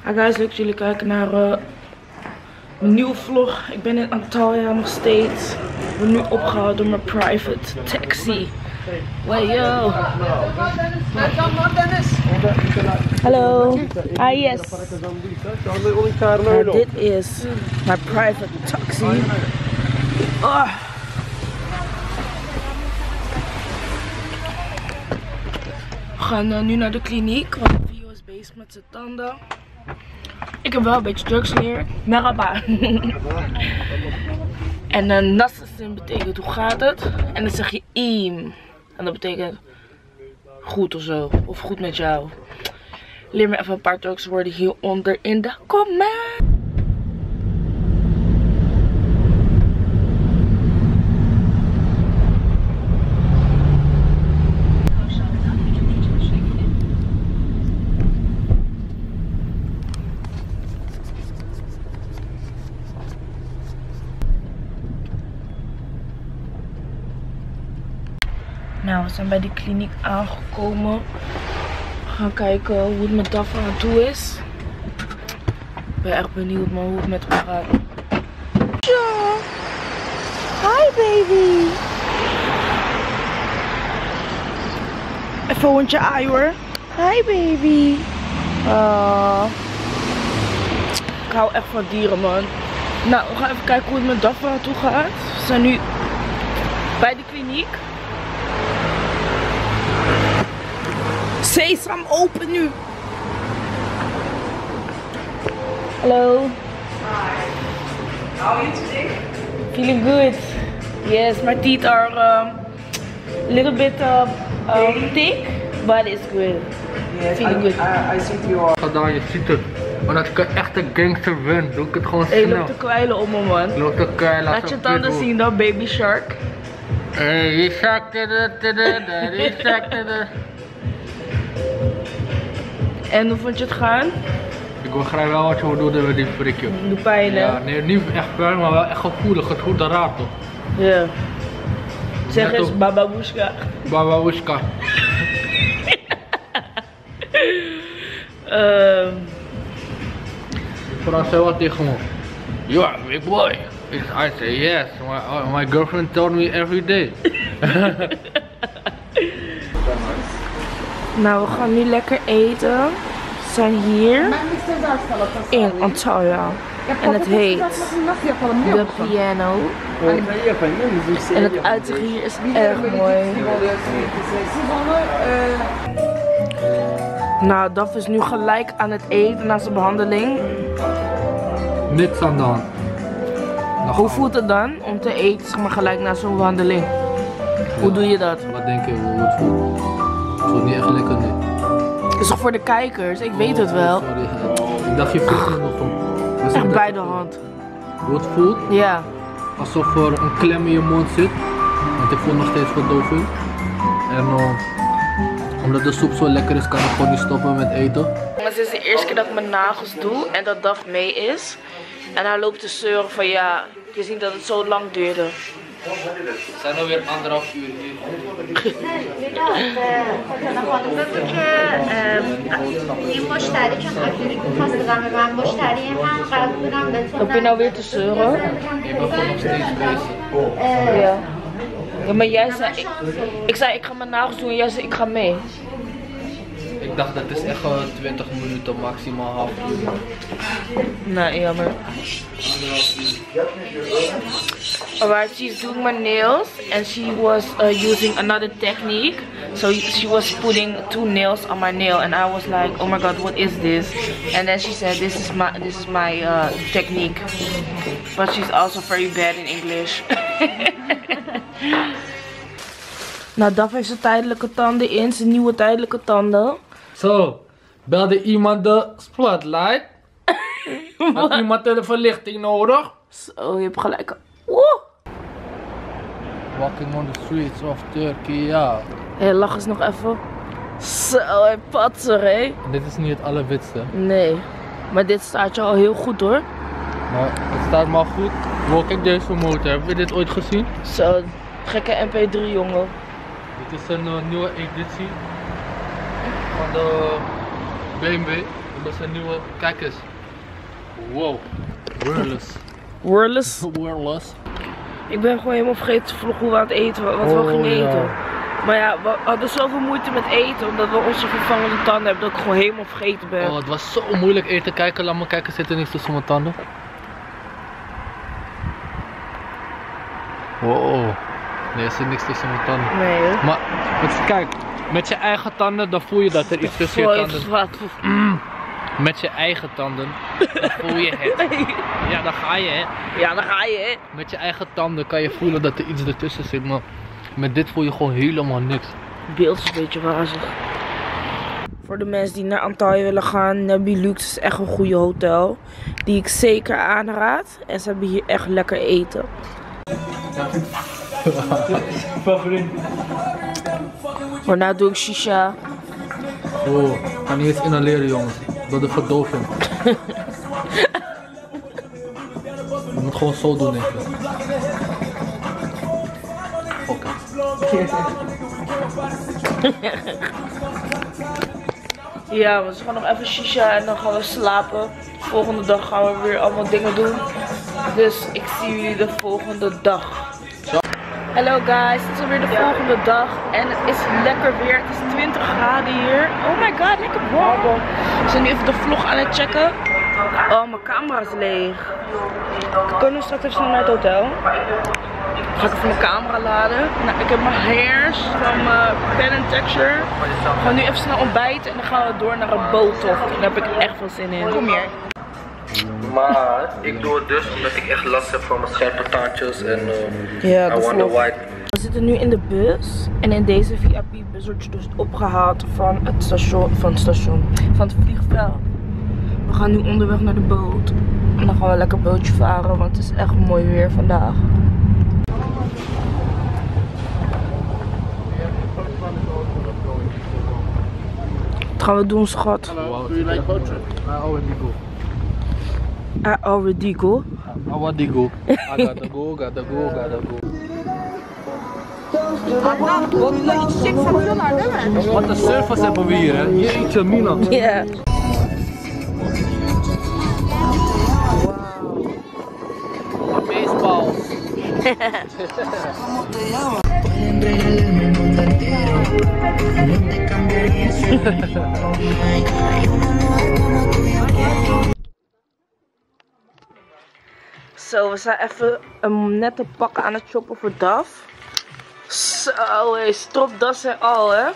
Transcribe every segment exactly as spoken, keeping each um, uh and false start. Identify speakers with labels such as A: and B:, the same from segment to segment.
A: Hi guys, leuk dat jullie kijken naar uh, een nieuwe vlog. Ik ben in Antalya nog steeds. Ik ben nu opgehaald door mijn private taxi. Hey yo. Hallo. Ah yes. Uh, dit is mijn private taxi. Oh. We gaan uh, nu naar de kliniek, want Vio is bezig met zijn tanden. Ik heb wel een beetje drugs hier. Merhaba. En uh, nassin betekent hoe gaat het? En dan zeg je iem. En dat betekent goed of zo. Of goed met jou. Leer me even een paar Turkse woorden hieronder in de comment. Nou, we zijn bij die kliniek aangekomen. We gaan kijken hoe het met Dafa aan toe is. Ik ben echt benieuwd maar hoe het met hem gaat. Ja. Hi baby. Even hondje aai hoor. Hi baby. Uh, ik hou echt van dieren man. Nou, we gaan even kijken hoe het met Dafa aan toe gaat. We zijn nu bij de kliniek. Sesam, open nu. Hello.
B: Hi. How are you today?
A: Feeling good. Yes, my teeth are a um, little bit uh, um, thick, but it's good.
B: Yes,
A: Feeling
B: I,
A: good.
B: I, I see you are.
C: Gedaan, je ziet het. Maar als ik een echte gangster ben, doe ik het gewoon
A: Hey,
C: snel.
A: loop te kwijlen om me man.
C: Loop te kwijlen.
A: Laat je tanden zien dan, baby shark.
C: Hey, die zakte de, die zakte de.
A: En hoe vond je het gaan?
C: Ik begrijp wel wat je bedoelde met die prikje.
A: Doe pijn hè?
C: Ja, nee, niet echt pijn, maar wel echt gevoelig. Het goed raar toch?
A: Ja. Zeg
C: Net
A: eens
C: op-
A: bababushka.
C: Bababushka.
A: Ehm.
C: Vooral zei wat tegen me. You are a big boy. I say yes, my, my girlfriend told me every day.
A: Nou, we gaan nu lekker eten. We zijn hier in Antalya. En het heet The Piano. En het uitzicht hier is erg mooi. Nou, Daf is nu gelijk aan het eten na zijn behandeling.
C: Niks aan de hand.
A: Hoe voelt het dan om te eten, zeg maar, gelijk na zo'n behandeling? Hoe doe je dat?
C: Wat denk je hoe het voelt? Het voelt niet echt lekker nu.
A: Het is toch voor de kijkers? Ik weet het wel.
C: Sorry, ik dacht je voelt het nog goed.
A: Echt bij de hand.
C: Hoe het voelt?
A: Ja.
C: Alsof er een klem in je mond zit. Want ik voel nog steeds verdoving. En uh, omdat de soep zo lekker is, kan ik gewoon niet stoppen met eten.
A: Het is de eerste keer dat ik mijn nagels doe en dat Daf mee is. En hij loopt te zeuren van ja, je ziet dat het zo lang duurde.
C: We zijn alweer anderhalf uur hier.
A: Loop je nou weer te zeuren?
C: Ik ben gewoon nog steeds bezig.
A: Ja. Ja, maar jij zei, ik, ik zei ik ga mijn nagels doen en jij zei ik ga mee.
C: Ik dacht dat is echt uh, twintig minuten, maximaal half uur.
A: Nee, jammer.
C: Anderhalf uur.
A: Alright, she's doing my nails and she was uh, using another technique. So she was putting two nails on my nail and I was like, oh my god, what is this? And then she said, this is my this is my uh, technique. But she's also very bad in English. Nou, Daf heeft zijn tijdelijke tanden in, zijn nieuwe tijdelijke tanden.
C: Zo, belde iemand de spotlight? Had iemand de verlichting nodig?
A: Zo, je hebt gelijk. Woe!
C: Walking on the streets of Turkey, ja.
A: Hé, hey, lach eens nog even. Zo, hij patser, hé.
C: Dit is niet het allerwitste.
A: Nee, maar dit staat je al heel goed hoor.
C: Maar het staat maar goed. Wow, kijk deze motor. Heb je dit ooit gezien?
A: Zo, gekke M P drie jongen.
C: Dit is een uh, nieuwe editie van de B en B. Dat is een nieuwe. Kijk eens. Wow. Wireless.
A: Wireless.
C: Wireless.
A: Ik ben gewoon helemaal vergeten te vloggen hoe we aan het eten, wat we
C: Oh,
A: gingen
C: ja.
A: eten. Maar ja, we hadden zoveel moeite met eten, omdat we onze vervangende tanden hebben, dat ik gewoon helemaal vergeten ben.
C: Oh, het was zo moeilijk eten. Kijken, laat me kijken, zit er niks tussen mijn tanden. Wow. Nee, er zit niks tussen mijn tanden.
A: Nee hoor.
C: Maar, met, kijk, met je eigen tanden, dan voel je dat er iets tussen je
A: Gooi
C: tanden.
A: het wat.
C: Mm. Met je eigen tanden, dan voel je het. Ja, dan ga je, hè.
A: Ja, dan ga je, hè.
C: Met je eigen tanden kan je voelen dat er iets ertussen zit, maar met dit voel je gewoon helemaal niks.
A: Het beeld is een beetje wazig. Voor de mensen die naar Antalya willen gaan, Nebulux is echt een goede hotel. Die ik zeker aanraad. En ze hebben hier echt lekker eten. Daarna doe ik shisha.
C: Oh, ik kan niet eens inhaleren, jongens. Door de verdoving. Je moet gewoon zo doen, denk ik. Oké.
A: Ja, we gaan nog even shisha en dan gaan we slapen. Volgende dag gaan we weer allemaal dingen doen. Dus ik zie jullie de volgende dag. Hallo guys, het is alweer de volgende dag en het is lekker weer. Het is twintig graden hier. Oh my god, lekker warm. We zijn nu even de vlog aan het checken. Oh, mijn camera is leeg. Kunnen we straks even snel naar het hotel? Ga ik even mijn camera laden. Nou, ik heb mijn hairs van mijn pen and texture. We gaan nu even snel ontbijten en dan gaan we door naar een boottocht. Daar heb ik echt veel zin in. Kom hier.
C: Maar ik doe het dus omdat ik echt last heb van mijn scherpe tandjes en uh,
A: Ja,
C: I
A: dat
C: wonder
A: klopt.
C: why.
A: We zitten nu in de bus en in deze V I P-bus wordt je dus opgehaald van het station, van het station, van het vliegveld. We gaan nu onderweg naar de boot en dan gaan we lekker bootje varen, want het is echt mooi weer vandaag. Wat gaan we doen, schat?
C: Wow, do you like boat trip? I already go.
A: I already go.
C: I already go. I gotta go, gotta go, gotta go.
B: Adnan, botla içecek satıyorlar değil mi?
C: Wat een surfers hebben we hier, hè? Jeetje, Mina.
A: Ja.
C: Baseballs.
A: Zo, we zijn even een nette pak aan het shoppen voor Daf. Zo, hé, stropdas en al, hè.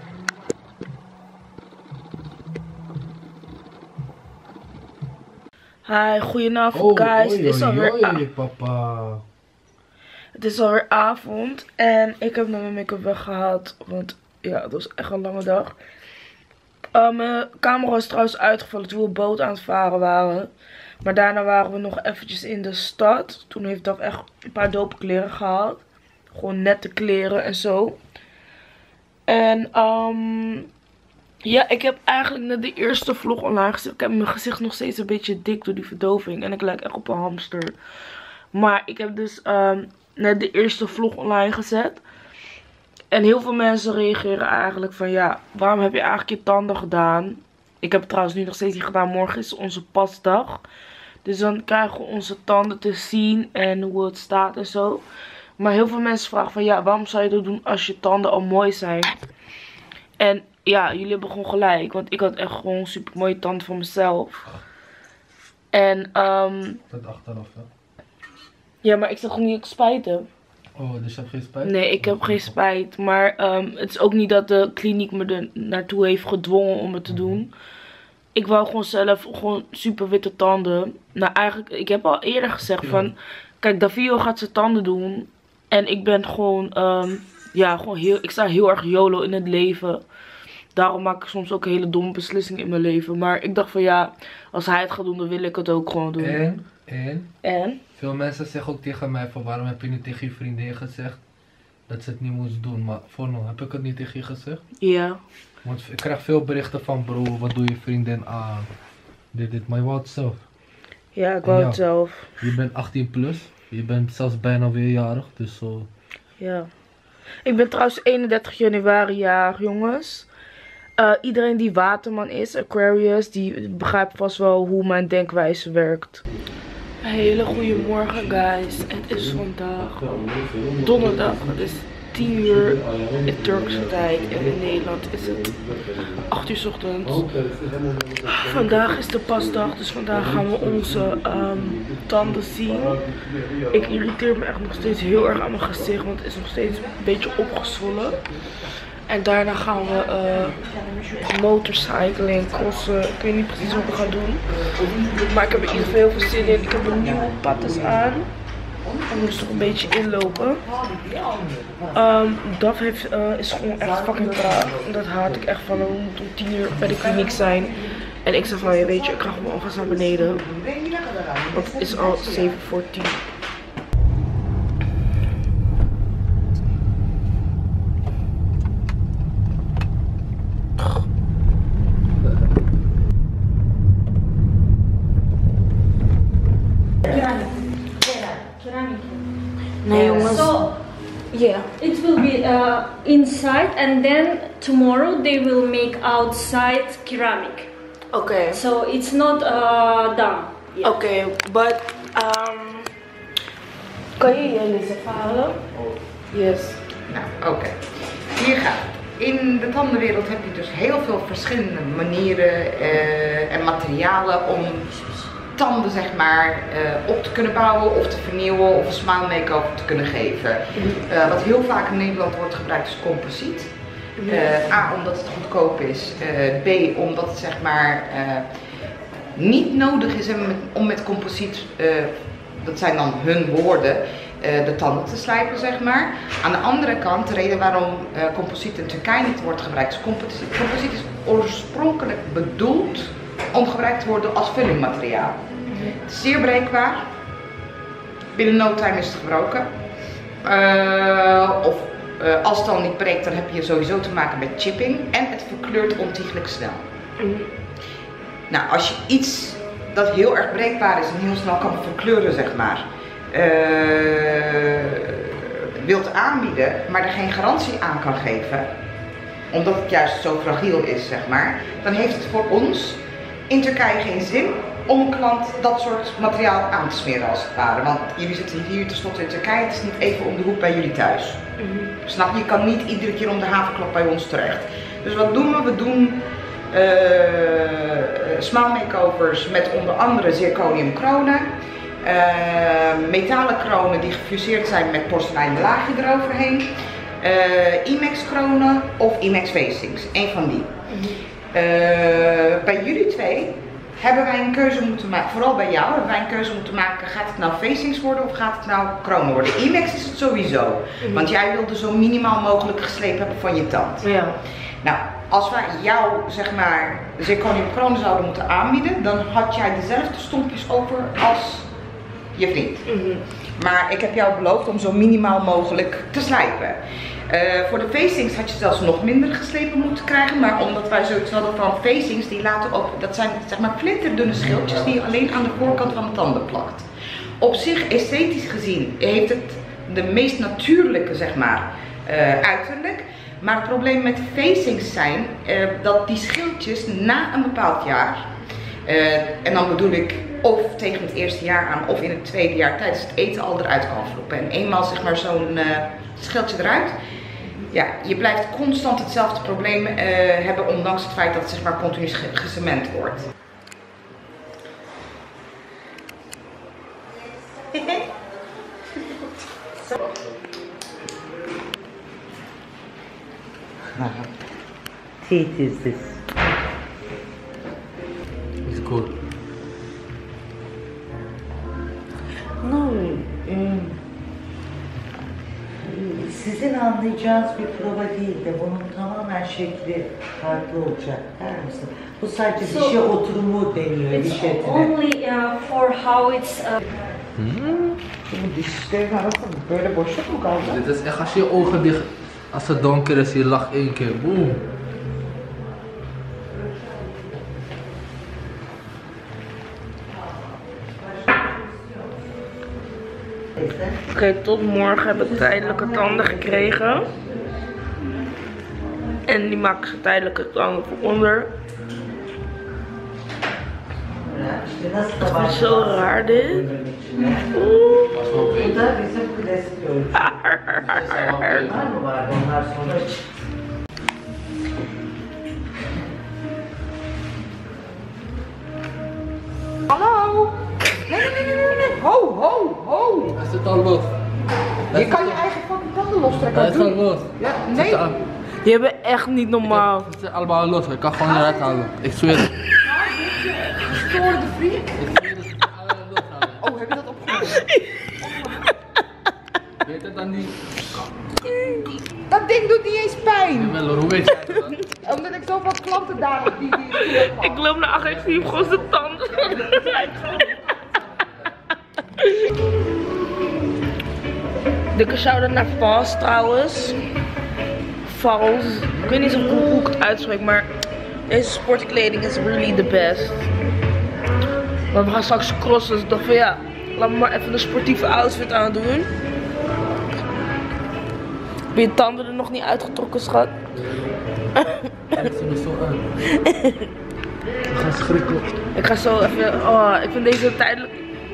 A: Hi, goedenavond guys. Het is alweer a-
C: papa.
A: Het is alweer avond en ik heb nog mijn make-up weggehaald, want ja, het was echt een lange dag. Uh, mijn camera is trouwens uitgevallen toen we boot aan het varen waren. Maar daarna waren we nog eventjes in de stad. Toen heeft Daf echt een paar dope kleren gehaald. Gewoon nette kleren en zo. En um, ja, ik heb eigenlijk net de eerste vlog online gezet. Ik heb mijn gezicht nog steeds een beetje dik door die verdoving. En ik lijk echt op een hamster. Maar ik heb dus um, net de eerste vlog online gezet. En heel veel mensen reageren eigenlijk van ja, waarom heb je eigenlijk je tanden gedaan? Ik heb het trouwens nu nog steeds niet gedaan. Morgen is onze pasdag. Dus dan krijgen we onze tanden te zien en hoe het staat en zo. Maar heel veel mensen vragen van ja, waarom zou je dat doen als je tanden al mooi zijn? En ja, jullie hebben gewoon gelijk. Want ik had echt gewoon super mooie tanden van mezelf. En um,
C: Dat achteraf, hè?
A: ja, maar ik zeg gewoon niet dat ik spijt heb.
C: Oh, dus je hebt geen spijt?
A: Nee, ik heb geen spijt. Maar um, het is ook niet dat de kliniek me er naartoe heeft gedwongen om het te doen. Ik wou gewoon zelf gewoon super witte tanden. Nou, eigenlijk, ik heb al eerder gezegd
C: Ja.
A: van... Kijk, Davio gaat zijn tanden doen. En ik ben gewoon... Um, ja, gewoon heel... Ik sta heel erg YOLO in het leven. Daarom maak ik soms ook hele domme beslissingen in mijn leven. Maar ik dacht van ja, als hij het gaat doen, dan wil ik het ook gewoon doen.
C: En, en,
A: En?
C: veel mensen zeggen ook tegen mij van waarom heb je niet tegen je vriendin gezegd dat ze het niet moest doen. Maar voor nu heb ik het niet tegen je gezegd.
A: Ja.
C: Want ik krijg veel berichten van bro, wat doe je vriendin aan? Dit, dit, maar je wou het zelf.
A: Ja, ik wou
C: Ja.
A: het zelf.
C: Je bent achttien plus, je bent zelfs bijna weer jarig, dus zo.
A: Ja. Ik ben trouwens eenendertig januari jarig, jongens. Uh, iedereen die waterman is, Aquarius, die begrijpt vast wel hoe mijn denkwijze werkt. Een hele goede morgen guys. Het is vandaag donderdag. Het is tien uur in Turkse tijd. En in Nederland is het acht uur 's ochtends. Vandaag is de pasdag. Dus vandaag gaan we onze um, tanden zien. Ik irriteer me echt nog steeds heel erg aan mijn gezicht. Want het is nog steeds een beetje opgezwollen. En daarna gaan we uh, motorcycling, crossen. Ik weet niet precies wat we gaan doen. Maar ik heb er in ieder geval heel veel zin in. Ik heb een nieuwe pattes aan. Ik moest er een beetje inlopen. Um, Daf heeft, uh, is gewoon echt fucking traag. Dat haat ik echt van. We moeten om tien uur bij de kliniek zijn. En ik zeg van, ja, weet je, ik ga gewoon alvast naar beneden. Want het is al zeven voor tien. Nee jongens.
D: So
A: Yeah.
D: it will be uh, inside, and then tomorrow they will make outside ceramic.
A: Okay.
D: So it's not uh, done yet.
A: Okay, but um, kan je je eens ervaren? Yes.
B: Nou, oké. Hier gaat het. In de tandenwereld heb je dus heel veel verschillende manieren uh, en materialen om tanden zeg maar uh, op te kunnen bouwen of te vernieuwen of een smile make-over te kunnen geven. Uh, wat heel vaak in Nederland wordt gebruikt is composiet. Uh, A, omdat het goedkoop is. Uh, B, omdat het zeg maar uh, niet nodig is om met composiet, uh, dat zijn dan hun woorden, uh, de tanden te slijpen zeg maar. Aan de andere kant, de reden waarom uh, composiet in Turkije niet wordt gebruikt is composiet. Composiet is oorspronkelijk bedoeld om gebruikt te worden als vullingmateriaal. Het is zeer breekbaar. Binnen no time is het gebroken. Uh, of uh, als het dan niet breekt, dan heb je sowieso te maken met chipping. En het verkleurt ontiegelijk snel. Mm. Nou, als je iets dat heel erg breekbaar is en heel snel kan verkleuren, zeg maar, uh, wilt aanbieden, maar er geen garantie aan kan geven, omdat het juist zo fragiel is, zeg maar, dan heeft het voor ons in Turkije geen zin om een klant dat soort materiaal aan te smeren als het ware. Want jullie zitten hier tenslotte in Turkije, het is niet even om de hoek bij jullie thuis. Mm-hmm. Snap je? Je kan niet iedere keer om de havenklap bij ons terecht. Dus wat doen we? We doen uh, smile makeovers met onder andere zirconium kronen. Uh, metalen kronen die gefuseerd zijn met porseleinen laagje eroverheen. Uh, IMAX kronen of IMAX facings, één van die. Mm-hmm. Uh, bij jullie twee hebben wij een keuze moeten maken, vooral bij jou hebben wij een keuze moeten maken, gaat het nou facings worden of gaat het nou kronen worden? IMAX is het sowieso, mm-hmm. want jij wilde zo minimaal mogelijk geslepen hebben van je tand.
A: Ja.
B: Nou, als wij jou zeg maar zirconium kronen zouden moeten aanbieden, dan had jij dezelfde stompjes over als je vriend. Mm-hmm. Maar ik heb jou beloofd om zo minimaal mogelijk te slijpen. Uh, voor de facings had je zelfs nog minder geslepen moeten krijgen, maar omdat wij zoiets hadden van facings, die laten op, dat zijn zeg maar flinterdunne schildjes die je alleen aan de voorkant van de tanden plakt. Op zich, esthetisch gezien, heeft het de meest natuurlijke zeg maar uh, uiterlijk, maar het probleem met de facings zijn uh, dat die schildjes na een bepaald jaar, uh, en dan bedoel ik of tegen het eerste jaar aan of in het tweede jaar tijdens het eten al eruit kan vloepen. En eenmaal zeg maar zo'n uh, schildje eruit, ja, je blijft constant hetzelfde probleem uh, hebben, ondanks het feit dat het zeg maar continu gecement wordt.
E: Teeth is this.
C: It's good.
E: No, um, sizin anlayacağınız bir prova değil de bunun tamamen şekli farklı olacak der misin? Bu sadece
D: So,
E: dişe oturumu deniyor, diş
D: It's
E: etine.
D: only uh, for how it's. Uh,
B: Şimdi dişlerin arasında böyle boşluk mu kaldı?
C: Dit is echt als je je ogen dicht, als het donker is, je lacht één keer, boom.
A: Oké, okay, tot morgen heb ik tijdelijke tanden gekregen. En die maken ze tijdelijke tanden voor onder. Het is zo raar dit. Oeh.
E: Bu da bizim klasik örgü. Onlar mı var? Onlar sonra
B: Hallo? Nee, nee, nee, nee, nee, nee. Ho, ho, ho.
C: Hij zit al los.
B: Je kan je eigen fucking tanden lostrekken.
C: Hij is al los.
B: Ja, nee.
A: Je bent echt niet normaal.
C: Het is allemaal los, ik kan gewoon eruit halen. Ik zweer het.
B: Stoorde vriend.
C: Ik zweer het, ik kan allemaal los halen.
B: Oh, heb je dat opgehouden?
C: Weet het dan niet?
B: Dat ding doet niet eens pijn.
C: Jawel hoor, hoe weet jij dat?
B: Omdat ik zoveel klanten daar heb die die
A: Ik loop naar achter, ik zie hem gewoon zijn tanden. Dikke shout-out naar Vals trouwens. Vals. Ik weet niet zo goed hoe ik het uitspreek, maar deze sportkleding is really the best. Want we gaan straks crossen, dus ik dacht van ja, laat me maar even een sportieve outfit aandoen. Heb je je tanden er nog niet uitgetrokken, schat?
C: Kijk ze er zo uit. We gaan schrikken.
A: Ik ga zo even, oh, ik vind deze tijdelijk...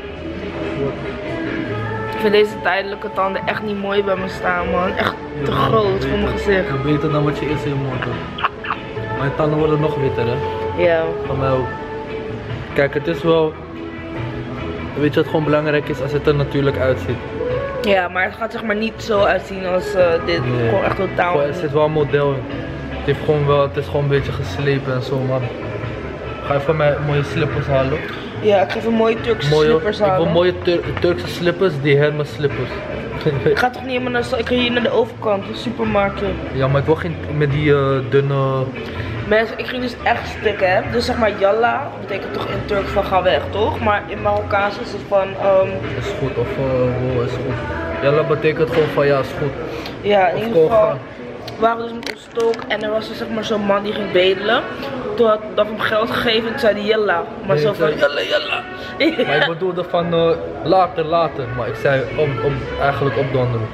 A: Ik vind deze tijdelijke tanden echt niet mooi bij me staan, man. Echt te groot voor mijn gezicht.
C: Ja, beter dan wat je eerst in je mond had. Mijn tanden worden nog witter, hè?
A: Ja.
C: Van mij ook. Kijk, het is wel... Weet je wat gewoon belangrijk is? Als het er natuurlijk uitziet.
A: Ja, maar het gaat zeg maar niet zo uitzien als uh, dit.
C: Nee.
A: Gewoon echt totaal.
C: Gewoon, er zit wel een model in. Het, heeft gewoon wel, het is gewoon een beetje geslepen en zo, man. Ga je van mij mooie slippers halen?
A: Ja, ik ga even mooie Turkse
C: Mooie,
A: slippers
C: ik wil
A: halen.
C: mooie Tur Turkse slippers, die Hermes slippers.
A: Ik ga toch niet helemaal naar de, ik ga hier naar de overkant, de supermarktje.
C: Ja, maar ik wil geen met die uh, dunne...
A: Mensen, ik ging dus echt stuk, hè. Dus zeg maar yalla betekent toch in Turks van ga weg, toch? Maar in Marokkaans is het van um,
C: Is goed of uh, oh, is goed. Ja, dat betekent gewoon van ja, is goed.
A: ja, in
C: Of
A: ieder
C: gewoon
A: geval
C: gaan.
A: waren we dus met ons stok en er was dus zeg maar zo'n man die ging bedelen. Toen had dat hem geld gegeven en zei die yalla. Maar
C: Nee,
A: zo
C: ik
A: van
C: zei-
A: yalla yalla.
C: Maar ik bedoelde van uh, later, later. Maar ik zei om, om eigenlijk opdonderen.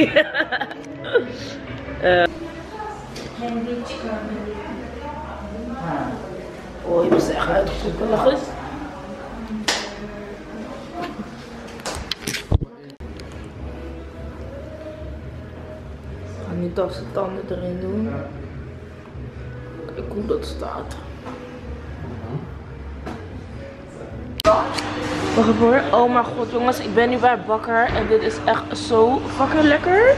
A: Oh, je bent echt uitgezocht. Lach eens. Ik ga nu dat zijn tanden erin doen. Kijk hoe dat staat. Wacht even hoor. Oh mijn god jongens, ik ben nu bij Bakker en dit is echt zo fucking lekker.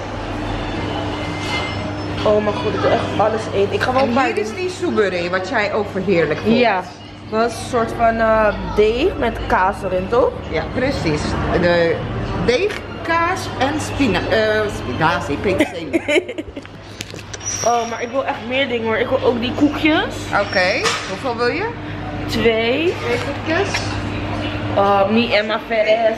A: Oh mijn god, ik wil echt alles eten. Ik ga wel
B: En
A: bij
B: hier is die soubere, wat jij ook verheerlijk vond.
A: Ja, dat is een soort van uh, deeg met kaas erin, toch?
B: Ja, precies. De deeg, kaas en spina uh, spinazie, peterselie.
A: Oh, maar ik wil echt meer dingen hoor. Ik wil ook die koekjes.
B: Oké, hoeveel wil je?
A: Twee.
B: Twee koekjes.
A: Oh, mi Emma Perez.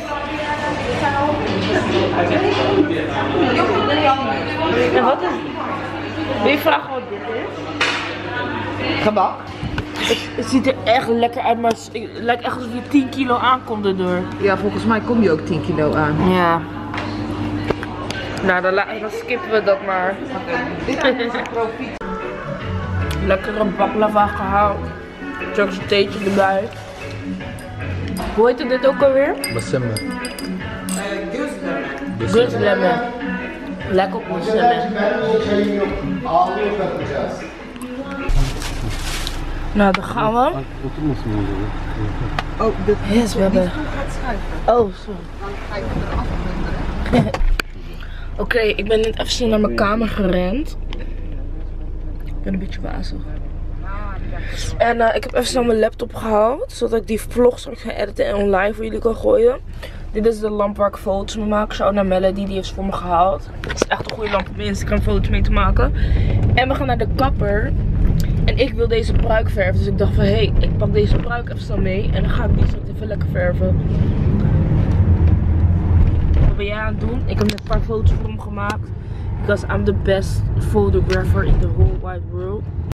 A: En wat is... Wil je vragen wat dit is?
B: Gebak.
A: Het, het ziet er echt lekker uit, maar het lijkt echt alsof je tien kilo aankomt erdoor.
B: Ja, volgens mij kom je ook tien kilo aan.
A: Ja. Nou, dan, la- dan skippen we dat maar.
B: Dit is een profiet.
A: Lekkere baklava gehaald. Turkse theetje erbij. Hoe heet dit ook alweer?
C: Besemme.
A: Gözleme. Lekker op gözleme. Nou, dan gaan we.
B: Oh, de
A: Yes, we hebben. Oh, sorry. Oké, okay, ik ben net even snel naar mijn kamer gerend. Ik ben een beetje wazig. En uh, ik heb even snel mijn laptop gehaald, zodat ik die vlog straks ga editen en online voor jullie kan gooien. Dit is de lamp waar ik foto's mee maak. Shout naar Melody, die heeft ze voor me gehaald. Het is echt een goede lamp om Instagram foto's mee te maken. En we gaan naar de kapper. En ik wil deze pruik verven, dus ik dacht van hé, hey, ik pak deze pruik even snel mee. En dan ga ik die straks even lekker verven. Wat ben jij aan het doen? Ik heb net een paar foto's voor hem gemaakt. Because I'm the best photographer in the whole wide world.